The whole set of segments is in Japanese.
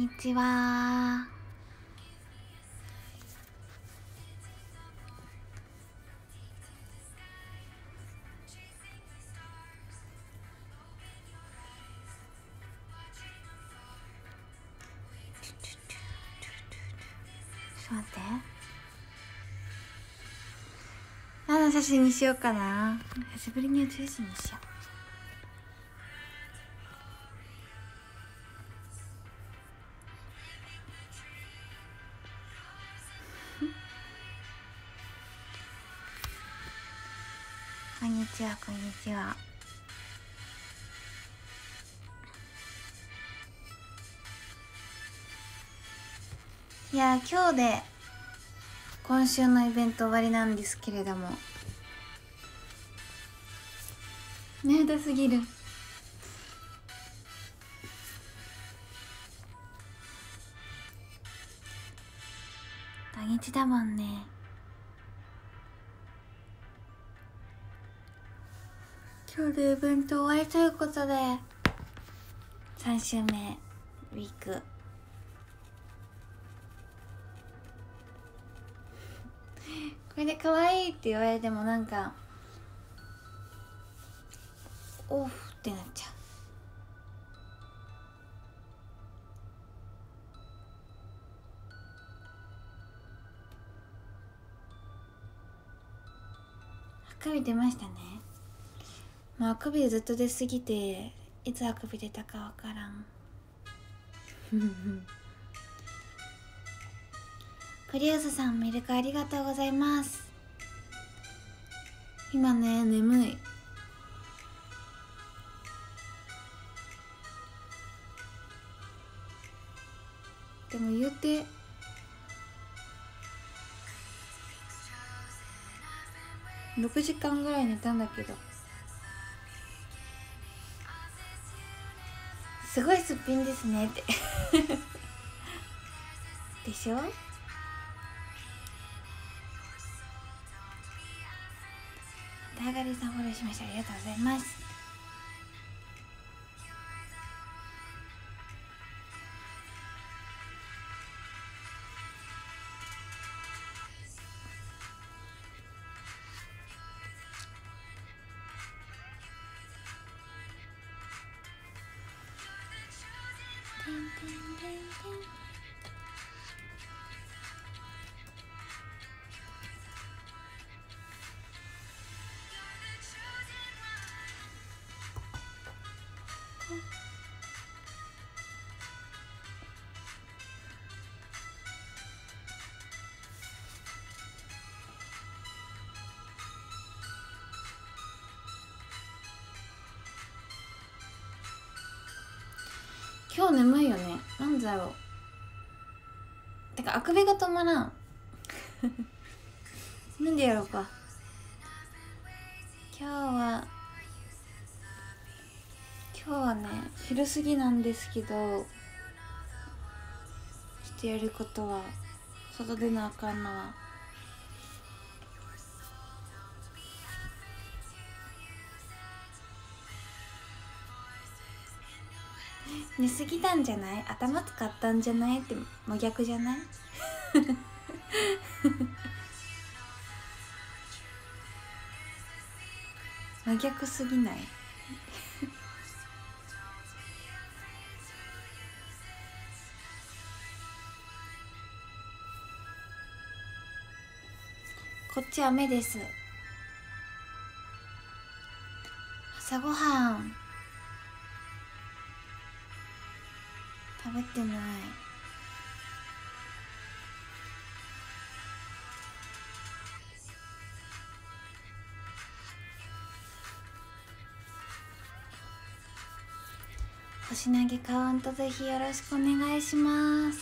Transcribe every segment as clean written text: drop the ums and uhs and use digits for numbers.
ちは。ちょっと待って。何の写真にしようかな。久しぶりに宇宙人にしよう。こんにちは、こんにちは。いや、今日で今週のイベント終わりなんですけれども、眠たすぎる。土日だもんね。今日でイベント終わりということで、3週目ウィーク。これで可愛いって言われてもなんかオフってなっちゃう。あくび出ましたね。もうあくびずっと出すぎていつあくび出たかわからん。プリウスさん、ミルクありがとうございます。今ね、眠い。でも言うて6時間ぐらい寝たんだけど、すごいすっぴんですねってでしょ。タガリさんフォローしました。ありがとうございます。今日眠いよね。なんだろう。てかあくびが止まらんなんでやろうか。今日はね、昼過ぎなんですけど、ちょっとやることは、外出なあかんのは寝すぎたんじゃない？頭使ったんじゃない？って真逆じゃない？真逆すぎない？こっち雨です。朝ごはん食べてない。星投げカウントぜひよろしくお願いします。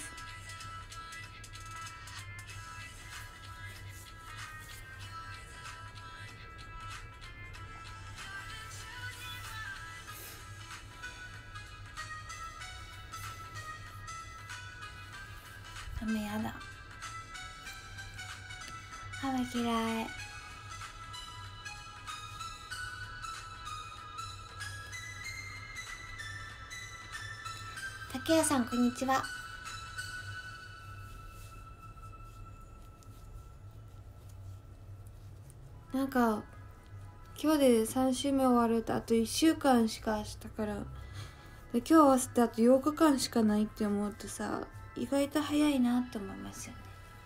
雨やだ。雨嫌い。竹谷さん、こんにちは。 なんか今日で3週目終わるとあと1週間しかしたから、で今日合わせてあと8日間しかないって思うとさ、意外と早いなって思いますよね。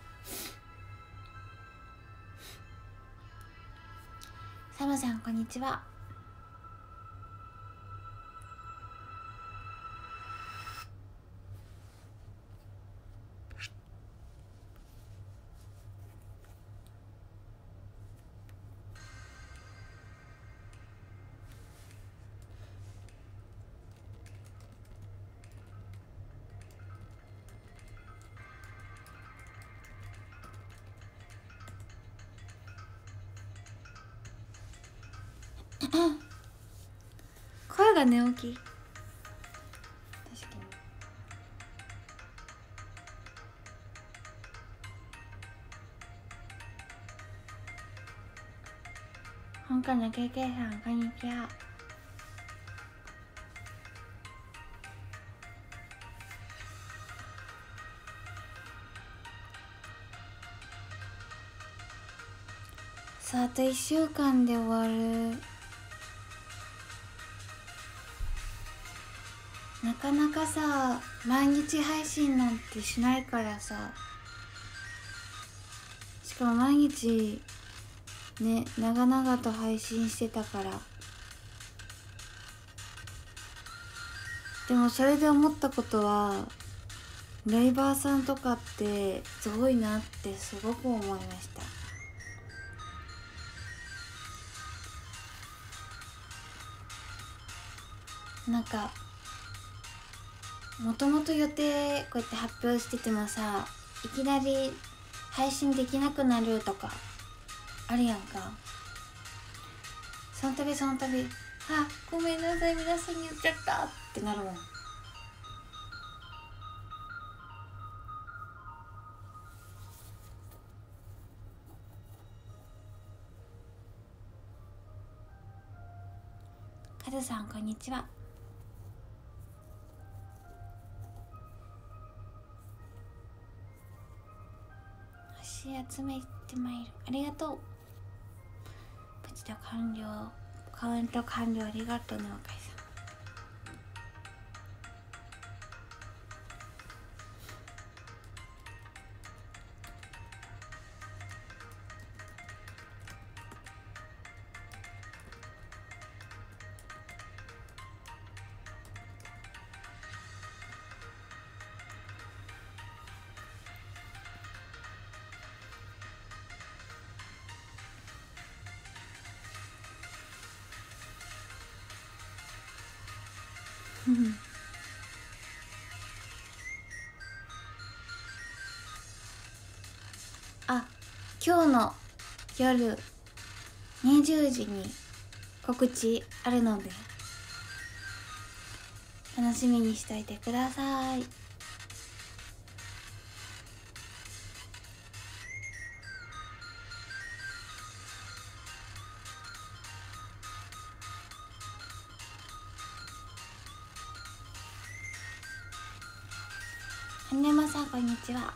サムさんこんにちは。声が寝起き。確かに。香港の KK さんこんにちは。さああと1週間で終わる。なかなかさ毎日配信なんてしないからさ、しかも毎日ね長々と配信してたから。でもそれで思ったことは、ライバーさんとかってすごいなってすごく思いました。なんかもともと予定こうやって発表しててもさ、いきなり配信できなくなるとかあるやんか。その度あ、ごめんなさい皆さんに言っちゃったってなるもん。カズさんこんにちは。星集めてまいる。ありがとう。プチと完了。カウント完了。ありがとうね若いさん。あ、今日の夜20時に告知あるので楽しみにしておいてください。はねまさんこんにちは。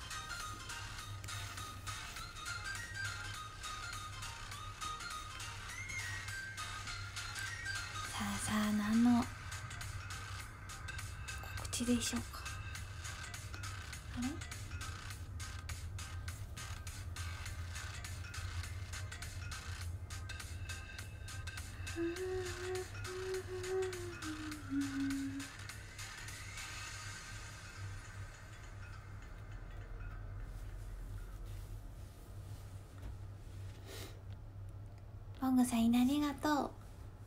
さあさあ何の告知でしょうか。あれボングさんいなありがとう。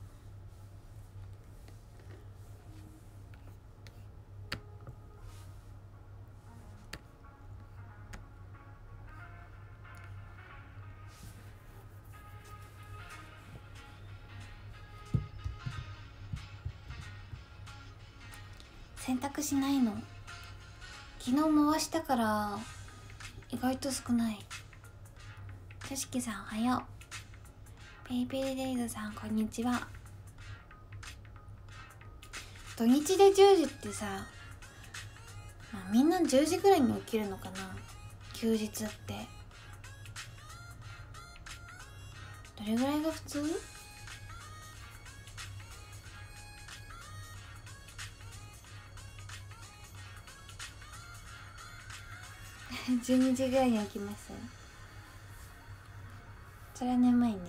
洗濯しないの？昨日回したから意外と少ない。ちょしきさんおはよう。ペイペイデイズさんこんにちは。土日で10時ってさ、まあ、みんな10時ぐらいに起きるのかな、休日って。 どれぐらいが普通？12時ぐらいに起きます。それは眠いね。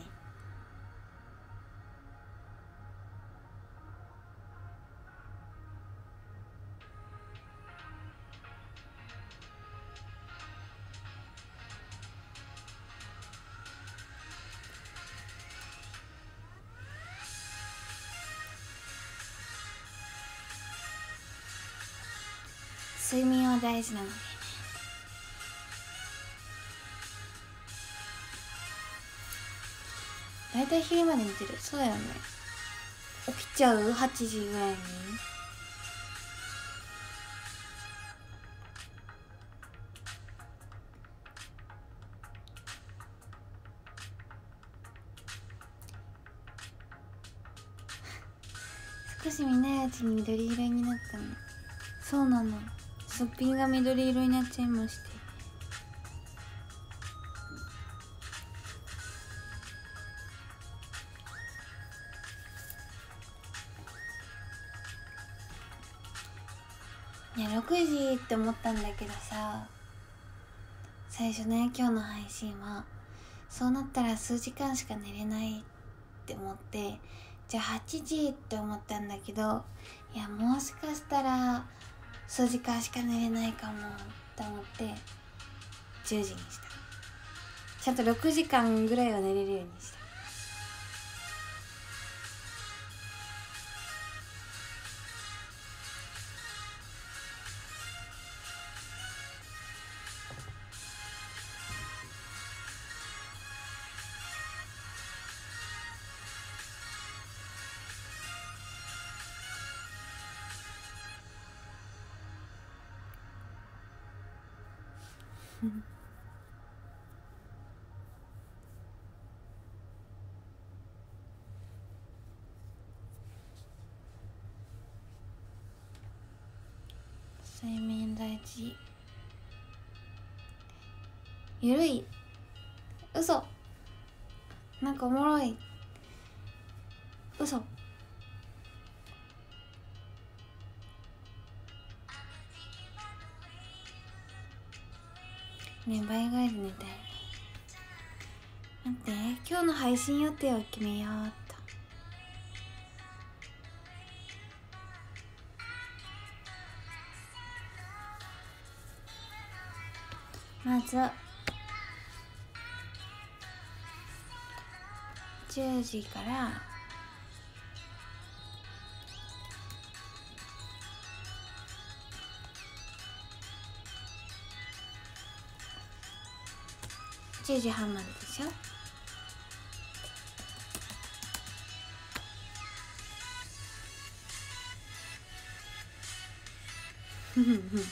睡眠は大事なのでね。だいたい昼まで寝てる。そうやね。起きちゃう8時ぐらいに。少し見ないうちに緑色になったの。そうなの。すっぴんが緑色になっちゃいまして。いや6時って思ったんだけどさ、最初ね、今日の配信はそうなったら数時間しか寝れないって思って、じゃあ8時って思ったんだけど、いやもしかしたら数時間しか寝れないかもって思って10時にした。ちゃんと6時間ぐらいは寝れるようにした。睡眠大事。ゆるい。嘘。なんかおもろい。嘘。ね、倍ぐらいで寝たい。待って、今日の配信予定を決めようっと。まず10時から10時半まででしょ。ふふふ。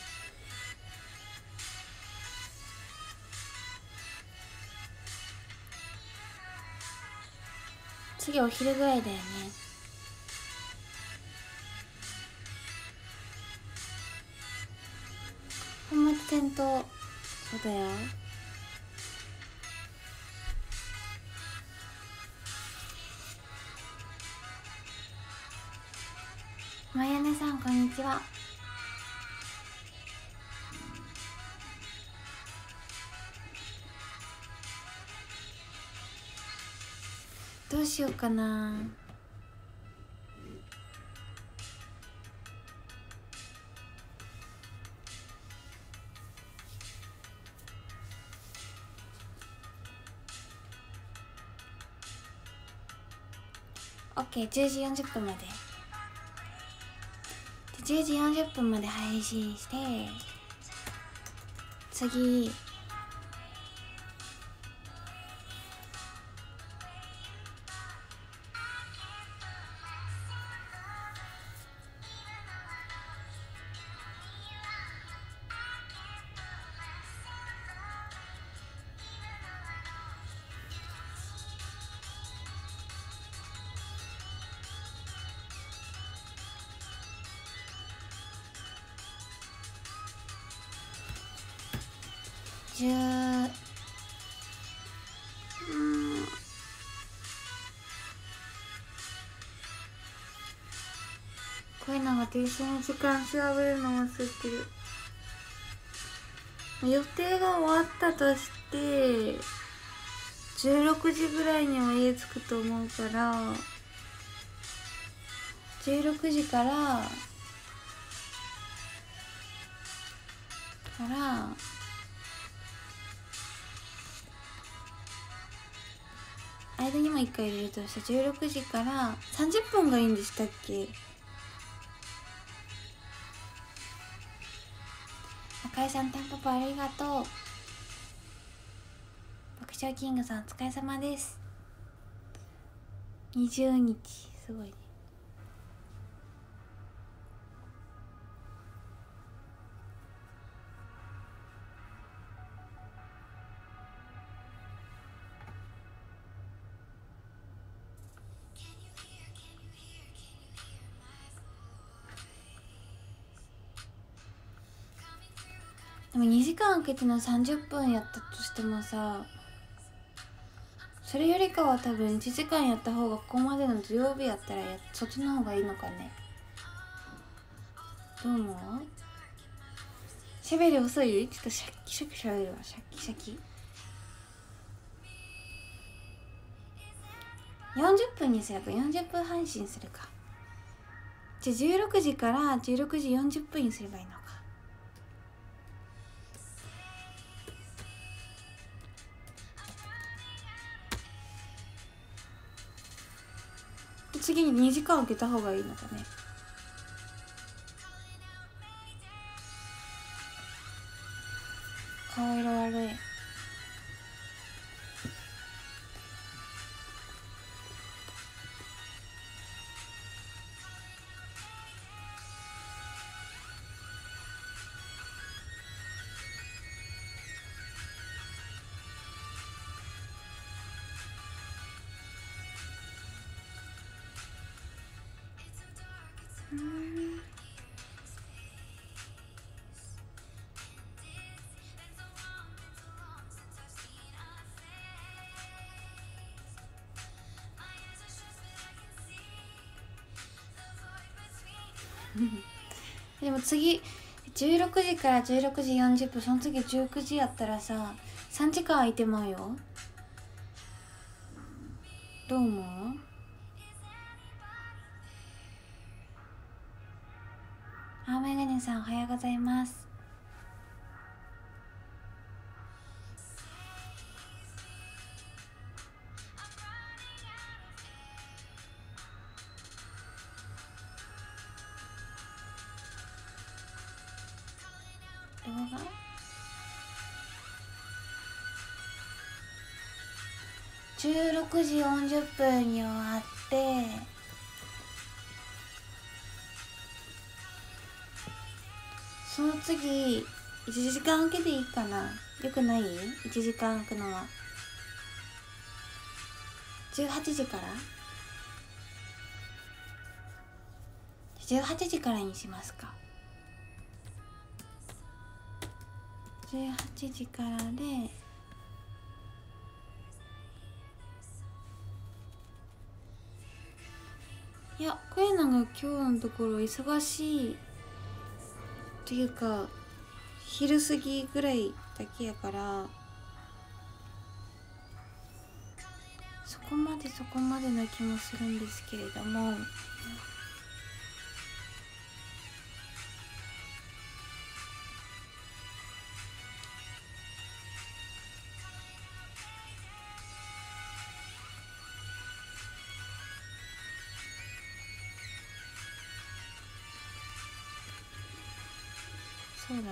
次お昼ぐらいだよね。本末転倒。そうだよ。まやねさんこんにちは。どうしようかな。オッケー、10時40分まで。10時40分まで配信して、次10 でその時間調べるの忘れてる。予定が終わったとして16時ぐらいには家着くと思うから16時から間にも1回入れるとして16時から30分がいいんでしたっけ。赤井さんタンポポありがとう。爆笑キングさんお疲れ様です。20日すごいね。でも2時間空けての30分やったとしてもさ、それよりかは多分1時間やった方がここまでの土曜日やったらそっちの方がいいのかね。どう思う？しゃべり遅い？ちょっとシャッキシャキしゃべるわ。シャッキシャキ40分にすれば40分配信するか。じゃあ16時から16時40分にすればいいのか。次に2時間空けた方がいいのかね。顔色悪い。でも次16時から16時40分、その次19時やったらさ3時間空いてまうよ。どう思う？あ、メガネさんおはようございます。動画16時40分に終わってその次1時間空けていいかな。よくない？ 1 時間空くのは18時から18時からにしますか。18時からでいや、こういうのが今日のところ忙しいっていうか昼過ぎぐらいだけやからそこまでな気もするんですけれども、そうだね。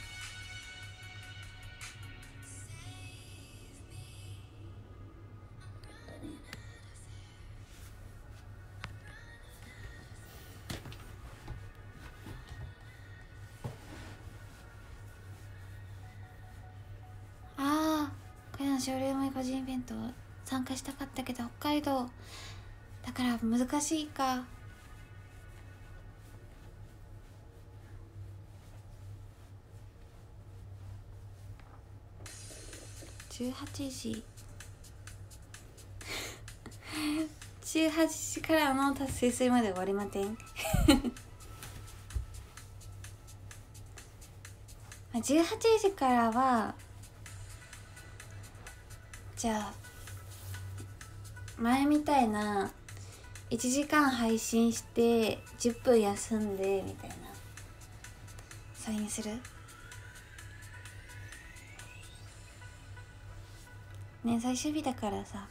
ああ、これのショールーム個人イベント参加したかったけど北海道だから難しいか。18時18時から達成するまで終わりません 18時からはじゃあ前みたいな1時間配信して10分休んでみたいなサインするね。最終日だからさ。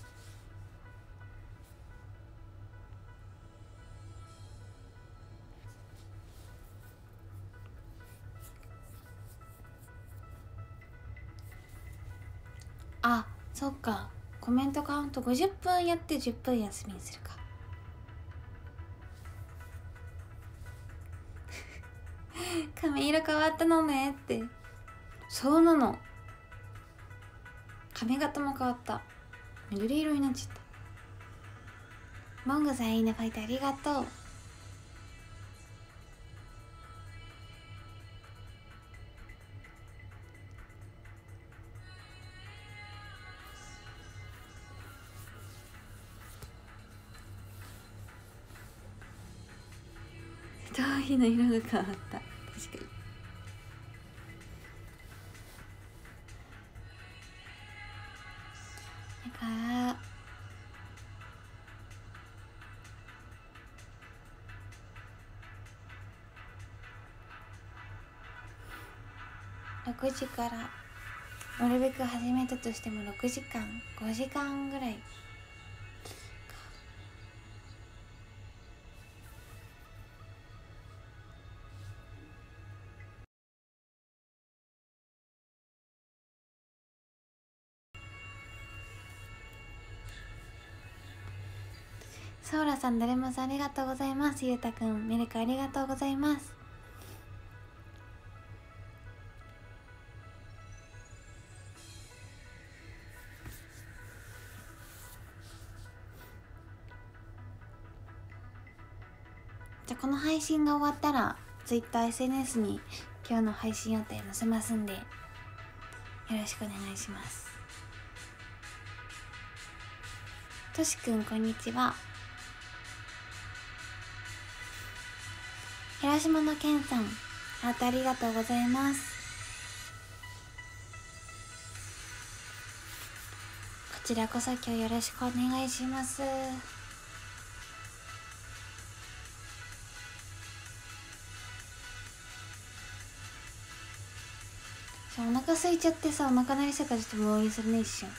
あ、そっか、コメントカウント50分やって10分休みにするか。髪色変わったのねって。そうなの、髪型も変わった。緑色になっちゃった。モンゴさんいいねファイトありがとう。頭皮の色が変わった。確かに。だから6時からなるべく始めたとしても6時間5時間ぐらい。ソーラさん、誰もさんありがとうございます。ゆうたくん、ミルクありがとうございます。じゃあこの配信が終わったら Twitter、SNS に今日の配信予定載せますんで、よろしくお願いします。としくん、こんにちは。広島のけんさん、ハートありがとうございます。こちらこそ今日よろしくお願いします。お腹空いちゃってさ、お腹鳴りしたからちょっと無音にするね、一瞬。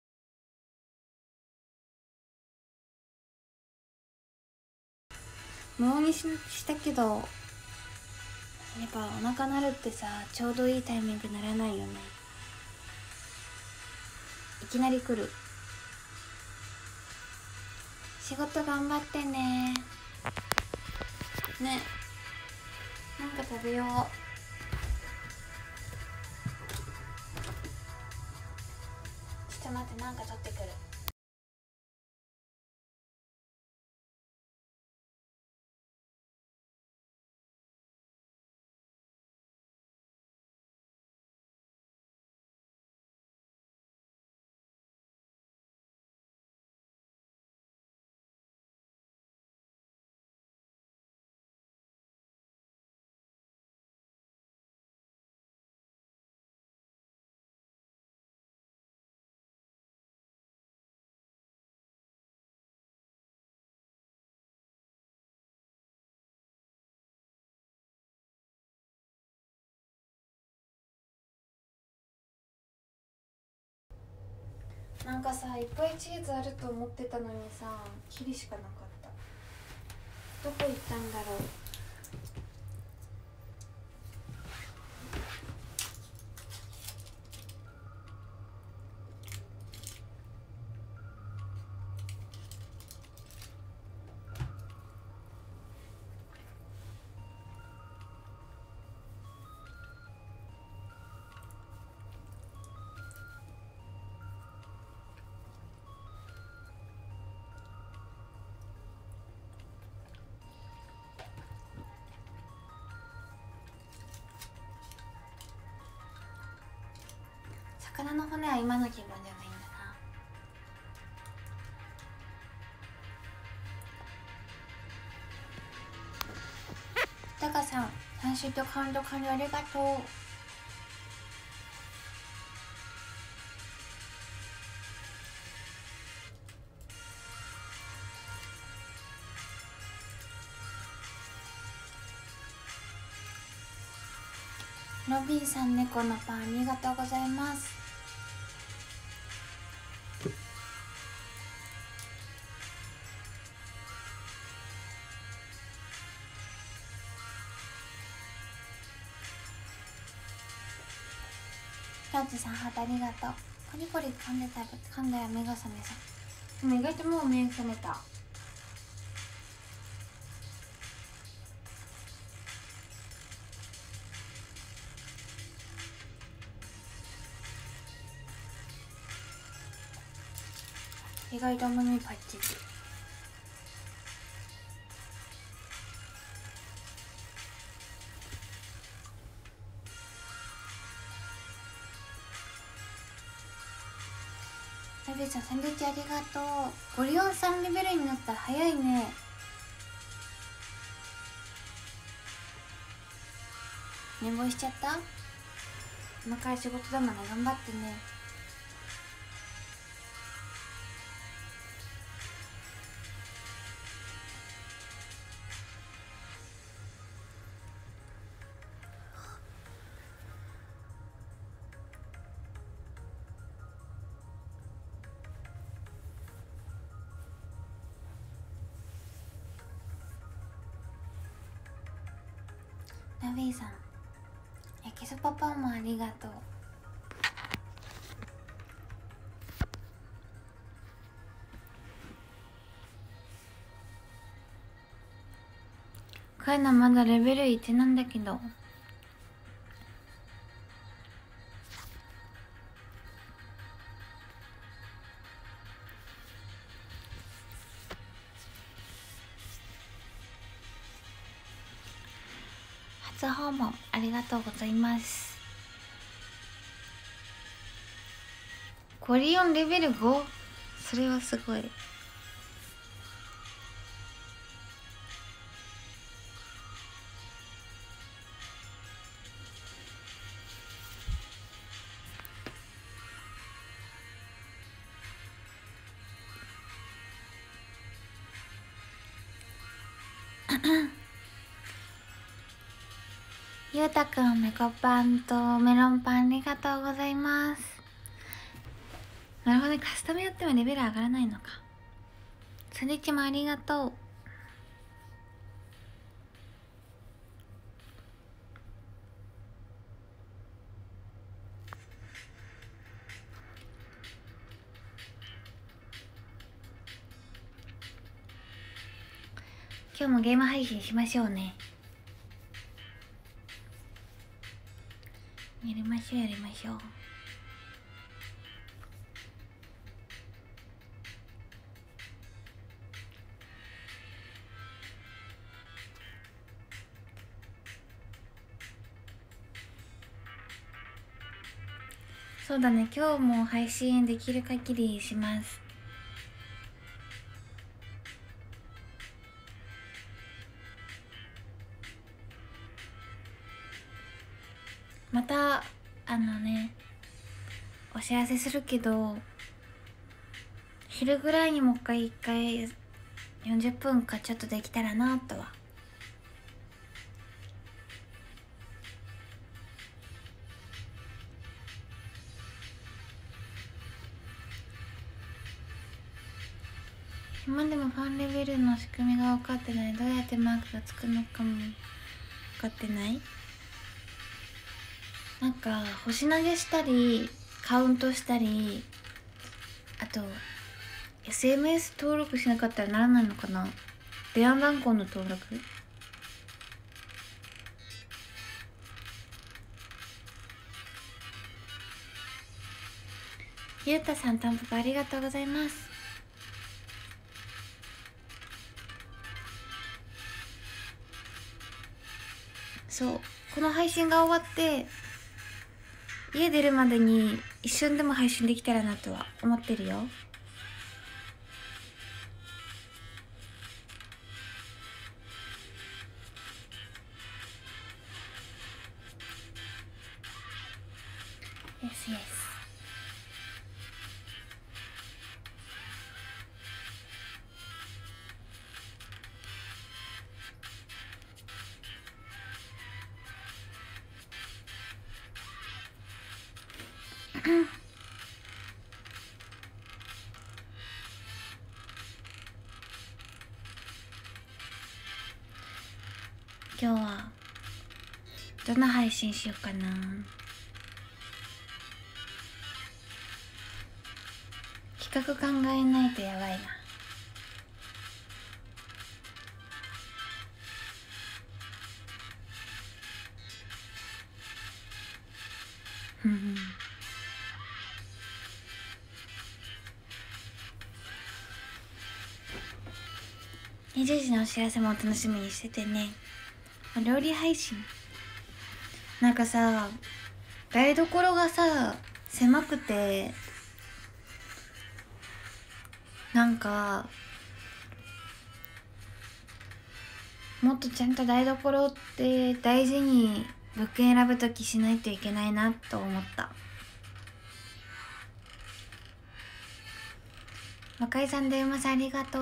無音にしたけど、やっぱお腹鳴るってさ、ちょうどいいタイミングならないよね。いきなり来る。仕事頑張ってね。ね、なんか食べよう。ちょっと待って、なんか取ってくる。なんかさ、いっぱいチーズあると思ってたのにさ、キリしかなかった。どこ行ったんだろう。魚の骨は今の気分じゃないんだな。タカさん、3週とカウント完了ありがとう。 ロビンさん、猫のパンありがとうございます。ラッチさん、ハートありがとう。コリコリ噛んで食べ噛んだら目が覚めそう。でも意外ともう目覚めた。意外と耳パッチリ。ラビーさん、サンドイッチありがとう。ゴリオン3レベルになったら早いね。寝坊しちゃった？今から仕事だもんね、頑張ってね。ラビーさん、焼きそばパンもありがとう。こういうのまだレベル1なんだけど、こ初訪問ありがとうございます。ゴリオンレベル 5？ それはすごい。ゆうたくん、メコパンとメロンパンありがとうございます。なるほどね、カスタムやってもレベル上がらないのか。サンドイッチもありがとう。今日もゲーム配信しましょうね。やりましょうやりましょう。そうだね、今日も配信できる限りします。またお知らせするけど、昼ぐらいにもう一回40分かちょっとできたらなとは。今でもファンレベルの仕組みが分かってない。どうやってマークがつくのかも分かってない。なんか星投げしたりカウントしたり、あと SMS 登録しなかったらならないのかな。電話番号の登録。ゆうたさん、タンポポありがとうございます。そう、この配信が終わって家出るまでに一瞬でも配信できたらなとは思ってるよ。Yes, yes。 今日はどんな配信しようかな。企画考えないとやばいな。20時のお知らせも楽しみにしててね。料理配信なんかさ、台所がさ狭くて、なんかもっとちゃんと台所って大事に物件選ぶときしないといけないなと思った。若井さん、でうまさんありがとう。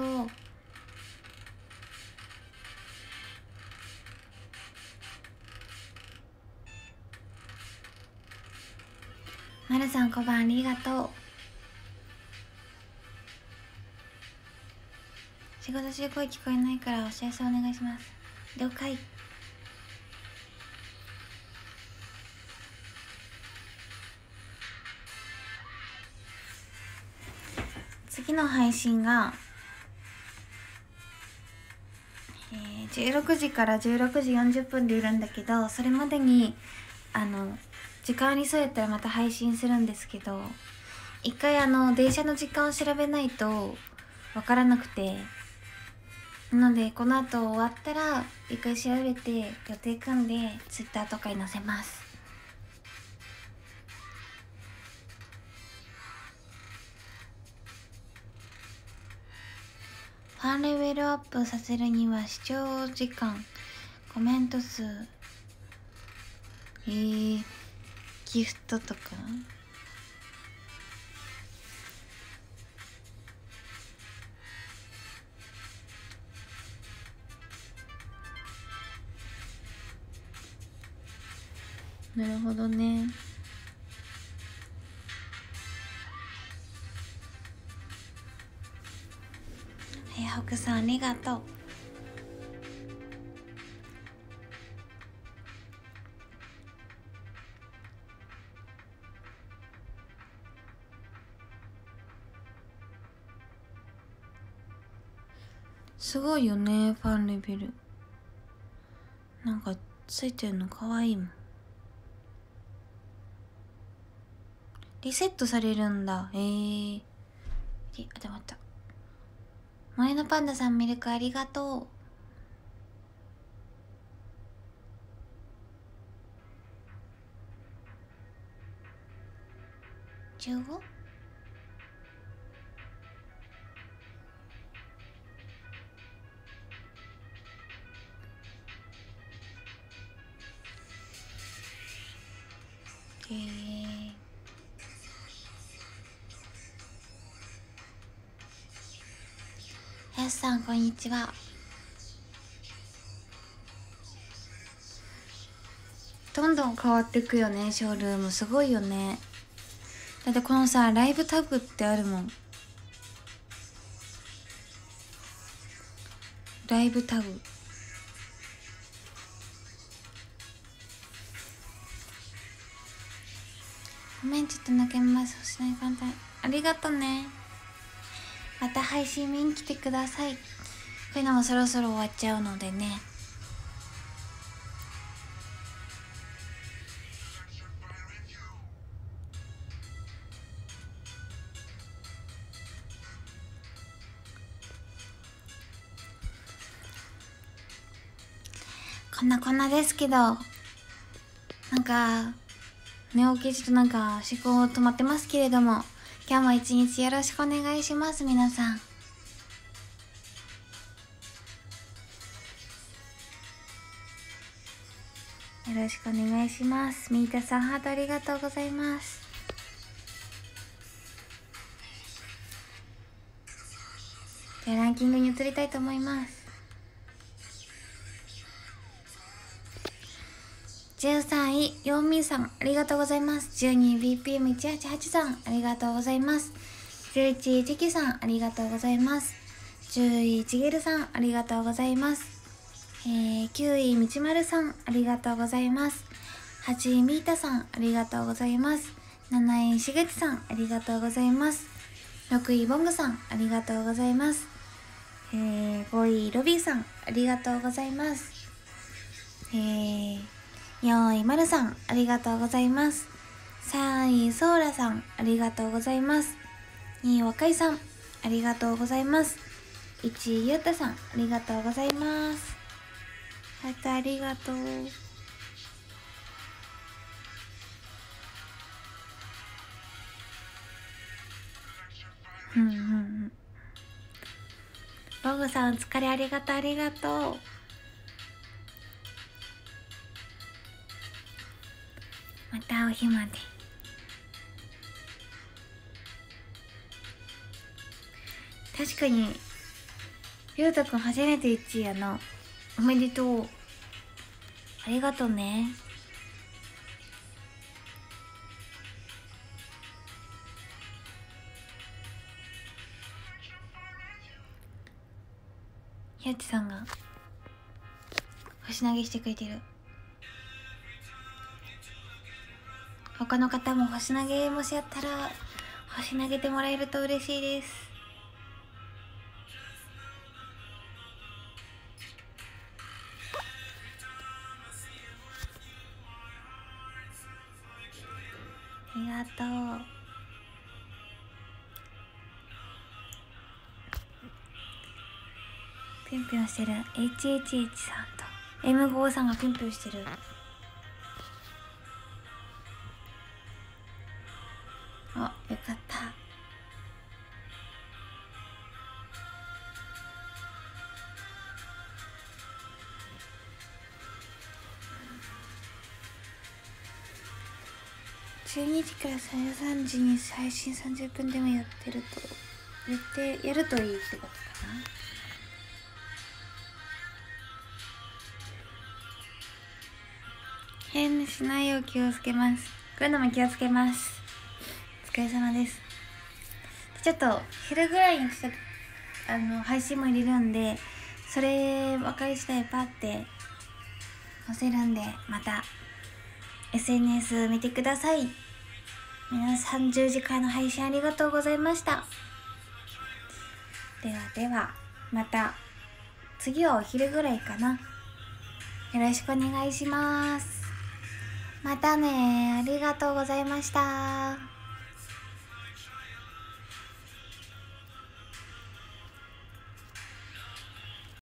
まるさん、小判ありがとう。仕事中声聞こえないからお知らせお願いします。了解。次の配信が、16時から16時40分でいるんだけど、それまでに時間に沿えたらまた配信するんですけど、一回電車の時間を調べないとわからなくて、なのでこの後終わったら一回調べて予定組んで Twitter とかに載せます。ファンレベルアップさせるには視聴時間、コメント数、ギフトとか。なるほどね。ほくさんありがとう。すごいよね、ファンレベル。なんかついてるのかわいいもん。リセットされるんだ。でもあった。萌えのパンダさん、ミルクありがとう。15？やすさん、こんにちは。どんどん変わっていくよね、ショールーム。すごいよね。だってこのさ、ライブタグってあるもん。ライブタグ。ごめん、ちょっと抜けます。星の簡単。ありがとね。また配信見に来てください。こういうのもそろそろ終わっちゃうのでね。こんなですけど、なんか寝起きちょっとなんか思考止まってますけれども、今日も一日よろしくお願いします。皆さんよろしくお願いします。ミータさん、ハートありがとうございます。じゃあランキングに移りたいと思います。 13位ヨンミンさんありがとうございます。12位 BPM188 さんありがとうございます。11位チキさんありがとうございます。10位ちげるさんありがとうございます。9位みちまるさんありがとうございます。8位みーたさんありがとうございます。7位しげちさんありがとうございます。6位ボングさんありがとうございます。5位ロビーさんありがとうございます。4位まるさんありがとうございます。3位ソーラさんありがとうございます。2位若いさんありがとうございます。1位ゆうたさんありがとうございます。またありがとう。ボングさんお疲れ、ありがとうありがとう。またお日まで。確かにゆうたくん初めて1位やな。おめでとう、ありがとうね。ひやちさんが星投げしてくれてる。他の方も星投げもしやったら星投げてもらえると嬉しいです。ありがとう。ピンピンしてる HHH さんと M5 さんがピンピンしてる。あ、よかった。12時から13時に配信30分でもやってるとやるといいってことかな。変にしないよう気をつけます。こういうのも気をつけます。お疲れ様です。ちょっと昼ぐらいに配信も入れるんで、それ分かり次第パッて載せるんで、また SNS 見てください。皆さん10時からの配信ありがとうございました。ではではまた次はお昼ぐらいかな。よろしくお願いします。またね、ありがとうございました。